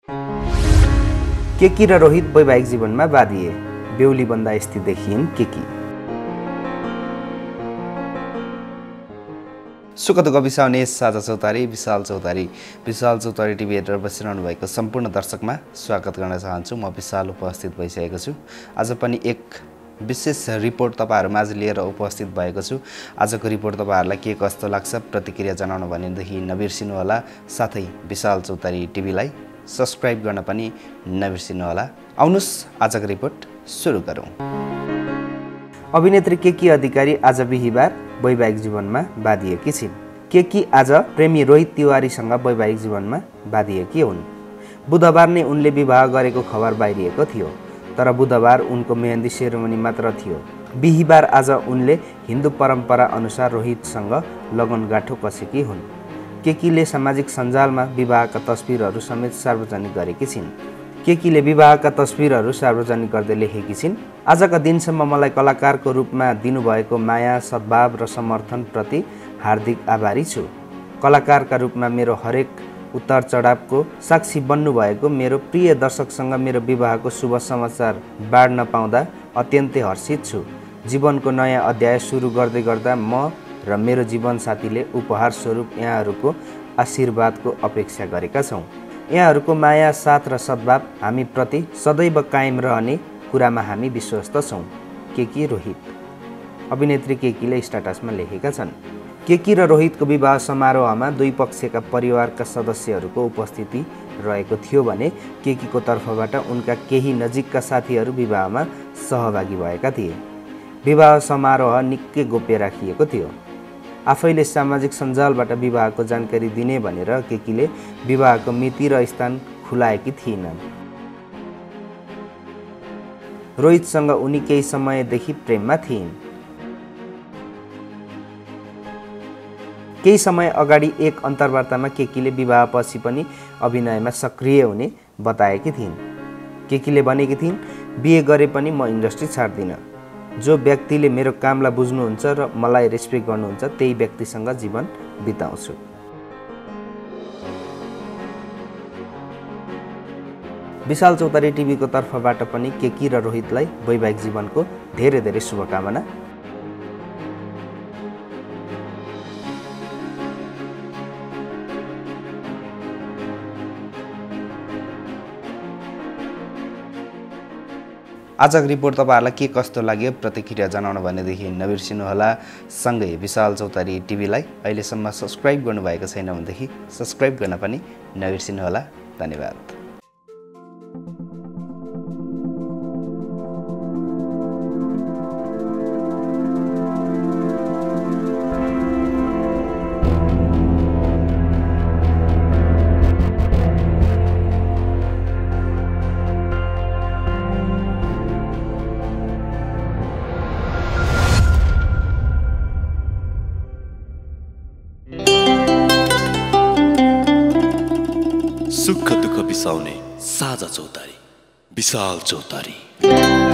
केकी र रोहित वैवाहिक जीवनमा बाँधिए। बेहुली बन्दा स्थित देखिइन् केकी। सुखदुःख बिसाउने साझा चौतारी विशाल चौतारी टिभी हेरेर बसिरहनु भएको सम्पूर्ण दर्शकमा स्वागत गर्न चाहन्छु। म विशाल उपस्थित भइसकेको छु। आज पनि एक विशेष रिपोर्ट तपाईहरुमा आज लिएर उपस्थित भएको छु। आजको रिपोर्ट तपाईहरुलाई के कस्तो लाग्छ प्रतिक्रिया जनाउन भनेदेखि नबिर्सिनु होला। साथै विशाल चौतारी टिभीलाई सब्स्क्राइब गर्न पनि नबिर्सिनु होला। आउनुस् आजको रिपोर्ट सुरु गरौँ। अभिनेत्री केकी अधिकारी आज बिहीबार वैवाहिक जीवनमा बाँधिएकी छिन्। केकी आज प्रेमी रोहित तिवारीसँग वैवाहिक जीवनमा बाँधिएकी हुन्। बुधबार नै उनले विवाह गरेको खबर बाहिरिएको थियो, तर बुधबार उनको मेहन्दी सेरेमनी मात्र थियो। बिहीबार आज उनले हिन्दू परम्परा अनुसार रोहितसँग लगनगाठो कसेकी हुन्। केकीले सामाजिक सञ्जालमा विवाहका तस्बिरहरू समेत सार्वजनिक गरेकी छिन्। केकीले विवाहका तस्बिरहरू सार्वजनिक गर्दै लेखेकी छिन्, आजका दिनसम्म मलाई कलाकारको रूपमा दिनुभएको माया, सद्भाव र समर्थन प्रति हार्दिक आभारी छु। कलाकारका रूपमा मेरो हरेक उतार चढावको साक्षी बन्नुभएको मेरो प्रिय दर्शकसँग मेरो विवाहको शुभ समाचार बाँड्न पाउँदा अत्यन्तै हर्षित छु। जीवनको नयाँ अध्याय सुरु गर्दै गर्दा म र मेरो जीवनसाथीले उपहार स्वरूप यहाँहरूको आशीर्वादको अपेक्षा गरेका छौँ। यहाँहरूको माया, साथ र सद्भाव हामी प्रति सदैव कायम रहने कुरामा हामी विश्वस्त छौँ। केकी रोहित। अभिनेत्री केकीले स्ट्याटसमा लेखेका छन्। केकी र रोहितको विवाह समारोहमा दुई पक्षका परिवारका सदस्यहरूको उपस्थिति रहेको थियो भने केकीको तर्फबाट उनका केही नजिकका साथीहरू विवाहमा सहभागी भएका थिए। विवाह समारोह निकै गोप्य राखिएको थियो। आफैले सामाजिक सञ्जालबाट विवाहको जानकारी दिने भनेर केकीले विवाहको मिति र स्थान खुलाएकी थिइनन्। रोहितसँग उनी केही समयदेखि प्रेममा थिइन्। केही समय अगाडि एक अन्तर्वार्तामा केकीले विवाहपछि पनि अभिनयमा सक्रिय हुने बताएकी थिइन्। केकीले भनेकी थिइन्, बिहे गरे पनि म इन्डस्ट्री छाड्दिनँ। जो व्यक्तिले मेरो कामलाई बुझ्नुहुन्छ र मलाई रेस्पेक्ट गर्नुहुन्छ त्यही व्यक्तिसँग जीवन बिताउँछु। विशाल चौतारी टिभीको तर्फबाट पनि केकी र रोहितलाई वैवाहिक जीवनको धेरै धेरै शुभकामना। आजको रिपोर्ट तपाईहरुलाई के कस्तो लाग्यो प्रतिक्रिया जनाउन भनेदेखि नबिर्सिनु होला। सँगै विशाल चौतारी टिभीलाई अहिलेसम्म सब्स्क्राइब गर्नुभएको छैन भनेदेखि सब्स्क्राइब गर्न पनि नबिर्सिनु होला। धन्यवाद। सुख दुःख बिसाउने साझा चौतारी विशाल चौतारी।